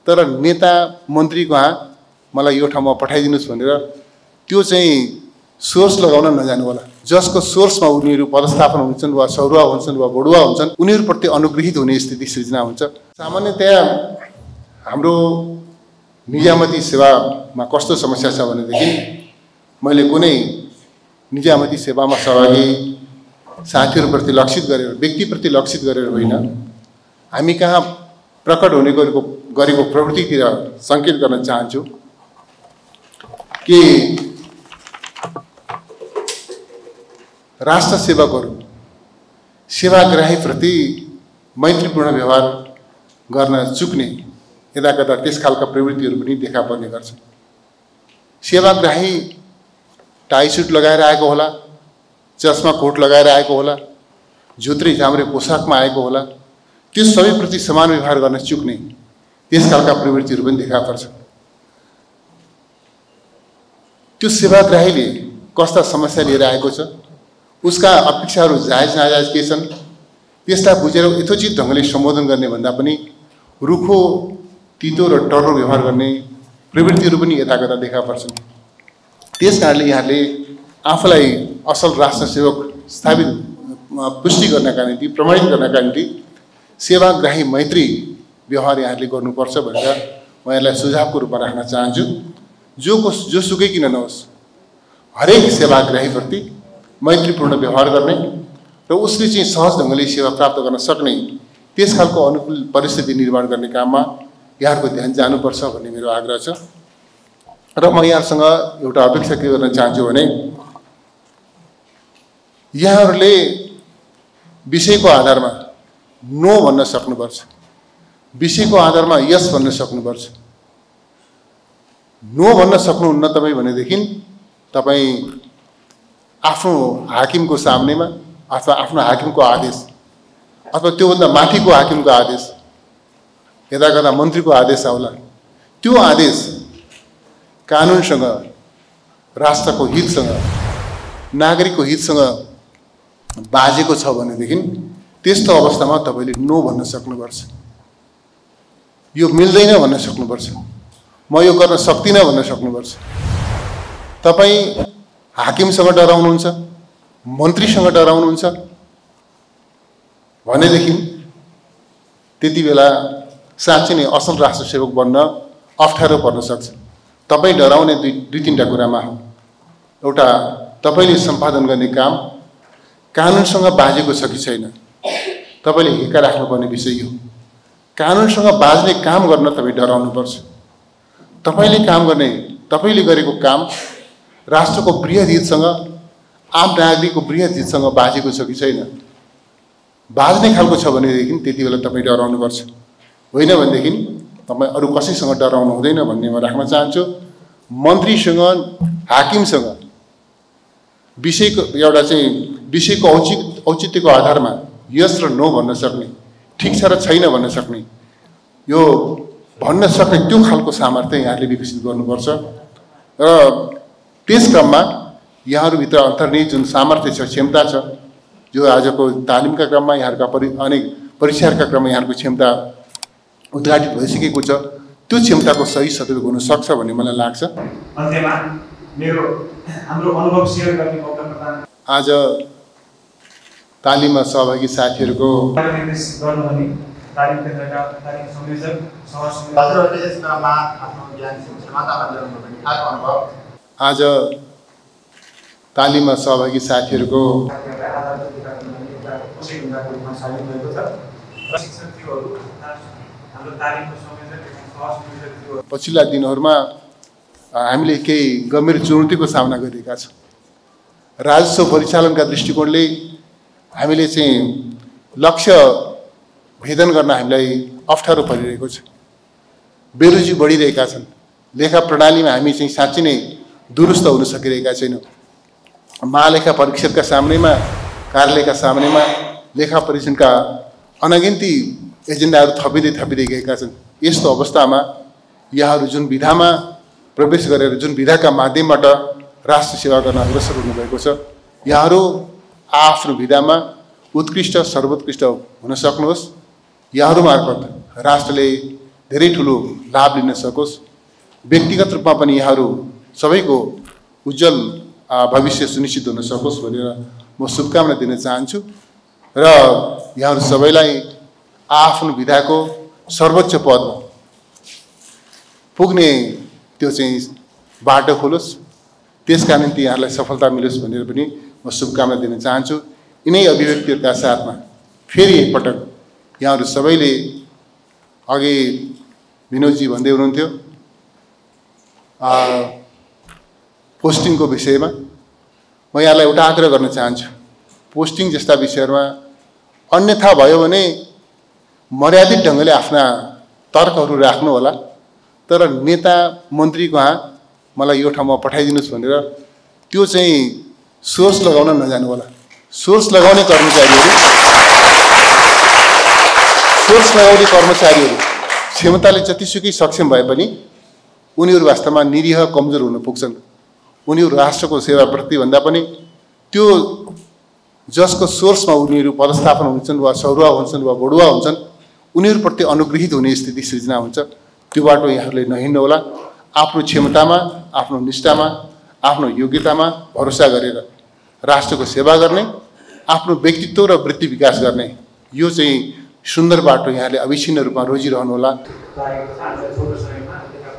तर नेता मन्त्री कहाँ मलाई यो ठाउँमा पठाइदिनुस् भनेर त्यो चाहिँ सोर्स लगाउन नजानु होला। जसको सोर्समा उनीहरू पदस्थापन हुन्छन् वा सरुवा हुन्छन् वा बढुवा हुन्छन् उनीहरूप्रति अनुग्रहित हुने स्थिति सृजना हुन्छ। सामान्यतया हाम्रो निजामती सेवामा कस्तो समस्या छ भनेदेखि मैले कुनै निजामती सेवामा सहभागी साथीहरूप्रति लक्षित गरेर व्यक्तिप्रति लक्षित गरेर होइन, हामी कहाँ प्रकट हुने गरेको प्रवृत्तितिर सङ्केत गर्न चाहन्छु कि राष्ट्र सेवकहरू सेवाग्राहीप्रति मैत्रीपूर्ण व्यवहार गर्न चुक्ने यदाकदा त्यस खालका प्रवृत्तिहरू पनि देखा पर्ने गर्छ। सेवाग्राही टाई सुट लगाएर आएको होला, चस्मा कोट लगाएर आएको होला, झुत्रे झाम्रे पोसाकमा आएको होला, त्यो सबैप्रति समान व्यवहार गर्न चुक्ने त्यस खालका प्रवृत्तिहरू पनि देखा पर्छ। त्यो सेवाग्राहीले कस्ता समस्या लिएर आएको छ, उसका अपेक्षाहरू जायज नाजायज के छन्, त्यसलाई बुझेर यथोचित ढङ्गले सम्बोधन गर्ने भन्दा पनि रुखो तितो र टर्रो व्यवहार गर्ने प्रवृत्तिहरू पनि यताकता देखा पर्छन्। त्यस कारणले यहाँले आफूलाई असल राष्ट्र सेवक स्थापित पुष्टि गर्नका निम्ति प्रमाणित गर्नका निम्ति सेवाग्राही मैत्री व्यवहार यहाँले गर्नुपर्छ भनेर म यसलाई सुझावको रूपमा राख्न चाहन्छु। जो सुकै किन नहोस्, हरेक सेवाग्राहीप्रति मैत्रीपूर्ण व्यवहार गर्ने र उसले चाहिँ सहज ढङ्गले सेवा प्राप्त गर्न सक्ने त्यस खालको अनुकूल परिस्थिति निर्माण गर्ने काममा यहाँहरूको ध्यान जानुपर्छ भन्ने मेरो आग्रह छ। र म यहाँसँग एउटा अपेक्षा के गर्न चाहन्छु भने यहाँहरूले विषयको आधारमा नो भन्न सक्नुपर्छ, विषयको आधारमा यस भन्न सक्नुपर्छ। नो भन्न सक्नुहुन्न तपाईँ भनेदेखि तपाईँ आफ्नो हाकिमको सामनेमा अथवा आफ्नो हाकिमको आदेश अथवा त्योभन्दा माथिको हाकिमको आदेश, यदाकदा मन्त्रीको आदेश आउला, त्यो आदेश कानुनसँग, राष्ट्रको हितसँग, नागरिकको हितसँग बाजेको छ भनेदेखि त्यस्तो अवस्थामा तपाईँले नो भन्न सक्नुपर्छ। यो मिल्दैन भन्न सक्नुपर्छ, म यो गर्न सक्दिनँ भन्न सक्नुपर्छ। तपाईँ हाकिमसँग डराउनुहुन्छ, मन्त्रीसँग डराउनुहुन्छ भनेदेखि त्यति बेला साँच्चै नै असल राष्ट्र सेवक बन्न अप्ठ्यारो पर्न सक्छ। तपाईँ डराउने दुई तीनटा कुरामा हो। एउटा, तपाईँले सम्पादन गर्ने काम कानुनसँग बाजेको छ कि छैन, तपाईँले हिक्का राख्नुपर्ने विषय हो। कानुनसँग बाज्ने काम गर्न तपाईँ डराउनुपर्छ। तपाईँले गरेको काम राष्ट्रको बृहत हितसँग, आम नागरिकको बृहत हितसँग बाजेको छ कि छैन, बाज्ने खालको छ भनेदेखि त्यति बेला तपाईँ डराउनुपर्छ। होइन भनेदेखि तपाईँ अरू कसैसँग डराउनु हुँदैन भन्ने म राख्न चाहन्छु। मन्त्रीसँग, हाकिमसँग विषयको औचित्यको आधारमा यस र नो भन्न सक्ने, ठिक छ र छैन भन्न सक्ने, यो भन्न सक्ने त्यो खालको सामर्थ्य यहाँले विकसित गर्नुपर्छ। र त्यस क्रममा यहाँहरूभित्र अन्तर्निहित जुन सामर्थ्य छ, क्षमता छ, जो आजको तालिमका क्रममा यहाँहरूका अनेक परीक्षाहरूका क्रममा यहाँहरूको क्षमता उद्घाटित भइसकेको छ, त्यो क्षमताको सही सदुपयोग हुन सक्छ भन्ने मलाई लाग्छ। अन्त्यमा हाम्रो अनुभव सेयर गर्ने मौका प्रदान आज तालिममा सहभागी साथीहरूको तालिम केन्द्रका तालिम संयोजक आज तालिममा सहभागी साथीहरूको पछिल्ला दिनहरूमा हामीले केही गम्भीर चुनौतीको सामना गरिरहेका छौँ। राजस्व परिचालनका दृष्टिकोणले हामीले चाहिँ लक्ष्य भेदन गर्न हामीलाई अप्ठ्यारो परिरहेको छ। बेरोजी बढिरहेका छन्। लेखा प्रणालीमा हामी चाहिँ साँच्चै नै दुरुस्त हुन सकिरहेका छैनौँ। महालेखा परीक्षकका सामनेमा, कार्यालयका सामनेमा लेखा परीक्षणका अनगिन्ती एजेन्डाहरू थपिँदै गएका छन्। यस्तो अवस्थामा यहाँहरू जुन विधामा प्रवेश गरेर जुन विधाका माध्यमबाट राष्ट्र सेवा गर्न अग्रसर हुनुभएको छ, यहाँहरू आफ्नो विधामा उत्कृष्ट सर्वोत्कृष्ट हुन सक्नुहोस्। यहाँहरू मार्फत राष्ट्रले धेरै ठुलो लाभ लिन सकोस्। व्यक्तिगत रूपमा पनि यहाँहरू सबैको उज्जवल भविष्य सुनिश्चित हुन सकोस् भनेर म शुभकामना दिन चाहन्छु र यहाँहरू सबैलाई आफ्नो विधाको सर्वोच्च पदमा पुग्ने त्यो चाहिँ बाटो खोलोस्, त्यसका निम्ति यहाँलाई सफलता मिलोस् भनेर पनि म शुभकामना दिन चाहन्छु। यिनै अभिव्यक्तिहरूका साथमा फेरि एकपटक यहाँहरू सबैले अघि विनोदजी भन्दै हुनुहुन्थ्यो पोस्टिङको विषयमा, म यहाँलाई एउटा आग्रह गर्न चाहन्छु। पोस्टिङ जस्ता विषयहरूमा अन्यथा भयो भने मर्यादित ढङ्गले आफ्ना तर्कहरू राख्नु होला, तर नेता मन्त्रीको मलाई यो ठाउँमा पठाइदिनुहोस् भनेर त्यो चाहिँ सोर्स लगाउन नजानु होला। सोर्स लगाउने कर्मचारीहरू क्षमताले जतिसुकै सक्षम भए पनि उनीहरू वास्तवमा निरीह कमजोर हुन पुग्छन्। उनीहरू राष्ट्रको सेवाप्रति भन्दा पनि त्यो जसको सोर्समा उनीहरू पदस्थापन हुन्छन् वा सरुवा हुन्छन् वा बढुवा हुन्छन् उनीहरूप्रति अनुग्रहित हुने स्थिति सृजना हुन्छ। त्यो बाटो यहाँहरूले नहिँड्नु होला। आफ्नो क्षमतामा, आफ्नो निष्ठामा, आफ्नो योग्यतामा भरोसा गरेर राष्ट्रको सेवा गर्ने, आफ्नो व्यक्तित्व र वृत्ति विकास गर्ने, यो चाहिँ सुन्दर बाटो यहाँले अविच्छिन्न रूपमा रोजिरहनु होला।